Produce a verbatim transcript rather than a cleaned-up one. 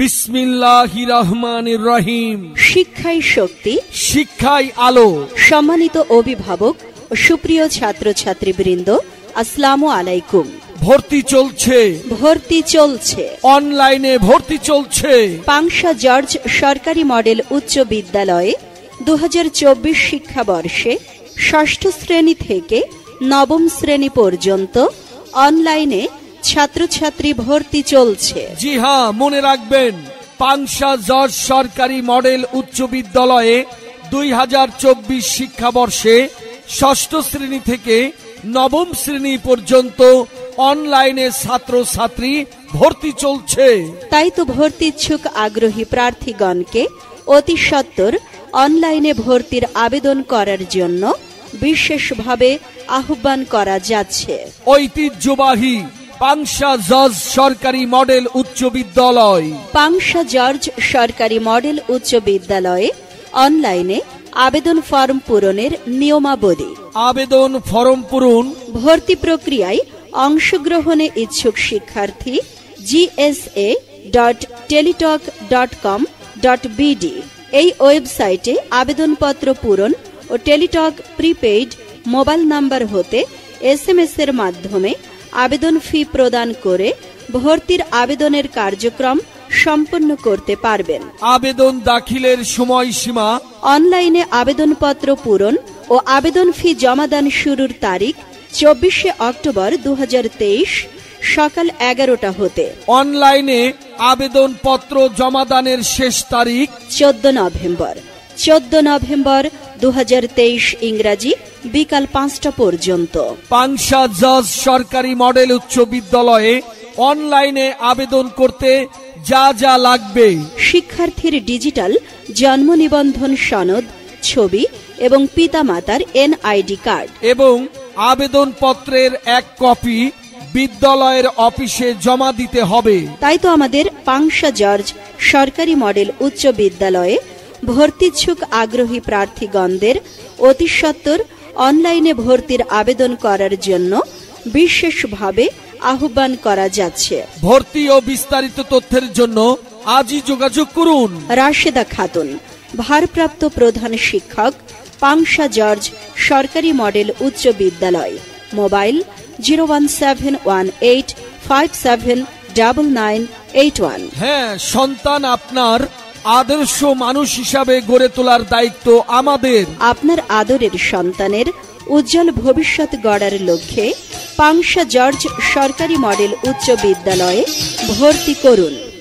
বিসমিল্লাহির রহমানির রহিম। শিক্ষাই শক্তি, শিক্ষাই আলো। সম্মানিত অভিভাবক ও সুপ্রিয় ছাত্রছাত্রীবৃন্দ, আসসালামু আলাইকুম। ভর্তি চলছে, ভর্তি চলছে, অনলাইনে ভর্তি চলছে। পাংশা জর্জ সরকারি মডেল উচ্চ বিদ্যালয়ে দু হাজার চব্বিশ শিক্ষাবর্ষে ষষ্ঠ শ্রেণী থেকে নবম শ্রেণী পর্যন্ত অনলাইনে ছাত্রছাত্রী ভর্তি চলছে। জি হ্যাঁ, মনে রাখবেন, পাংশা জর্জ সরকারি মডেল উচ্চ বিদ্যালয়ে দুই হাজার চব্বিশ শিক্ষাবর্ষে ষষ্ঠ শ্রেণী থেকে নবম শ্রেণী পর্যন্ত অনলাইনে ছাত্রছাত্রী ভর্তি চলছে। তাই তো ভর্তি ইচ্ছুক আগ্রহী প্রার্থীগণকে অতি সত্বর অনলাইনে ভর্তির আবেদন করার জন্য বিশেষভাবে আহ্বান করা যাচ্ছে। ঐতিহ্যবাহী পাংশা জর্জ সরকারি মডেল উচ্চ বিদ্যালয়, পাংশা জর্জ সরকারি মডেল উচ্চ বিদ্যালয়ে অনলাইনে আবেদন ফর্ম পূরণের নিয়মাবলী। আবেদন ফর্ম পূরণ, ভর্তি প্রক্রিয়ায় অংশগ্রহণে ইচ্ছুক শিক্ষার্থী GSA dot Teletalk dot com dot BD এই ওয়েবসাইটে আবেদনপত্র পূরণ ও টেলিটক প্রিপেইড মোবাইল নাম্বার হতে এস এম এস এর মাধ্যমে আবেদন ফি প্রদান করে ভর্তির আবেদনের কার্যক্রম সম্পন্ন করতে পারবেন। আবেদন দাখিলের সময়সীমা, অনলাইনে আবেদনপত্র পূরণ ও আবেদন ফি জমাদান শুরুর তারিখ চব্বিশে অক্টোবর দু হাজার তেইশ সকাল এগারোটা হতে। অনলাইনে আবেদনপত্র জমাদানের শেষ তারিখ চোদ্দ নভেম্বর চোদ্দ নভেম্বর দু হাজার তেইশ ইংরাজি বিকাল পাঁচটা পর্যন্ত। পাংশা জর্জ সরকারি মডেল উচ্চ বিদ্যালয়ে অনলাইনে আবেদন করতে যা যা লাগবে: শিক্ষার্থীর ডিজিটাল জন্ম নিবন্ধন সনদ, ছবি এবং পিতামাতার এনআইডি কার্ড এবং আবেদনপত্রের এক কপি বিদ্যালয়ের অফিসে জমা দিতে হবে। তাই তো আমাদের পাংশা জর্জ সরকারি মডেল উচ্চ বিদ্যালয়ে ভর্তিচ্ছুক আগ্রহী প্রার্থীগণদের অতি সত্বর অনলাইনে ভর্তির আবেদন করার জন্য বিশেষভাবে আহ্বান করা যাচ্ছে। ভর্তি ও বিস্তারিত তথ্যের জন্য আজই যোগাযোগ করুন। রাশেদা খাতুন, ভারপ্রাপ্ত প্রধান শিক্ষক, পাংশা জর্জ সরকারি মডেল উচ্চ বিদ্যালয়। Mobile zero one seven one eight five seven double nine eight one. হ্যাঁ, সন্তান আপনার, আদর্শ মানুষ হিসাবে গড়ে তোলার দায়িত্ব আমাদের। আপনার আদরের সন্তানের উজ্জ্বল ভবিষ্যৎ গড়ার লক্ষ্যে পাংশা জর্জ সরকারি মডেল উচ্চ বিদ্যালয়ে ভর্তি করুন।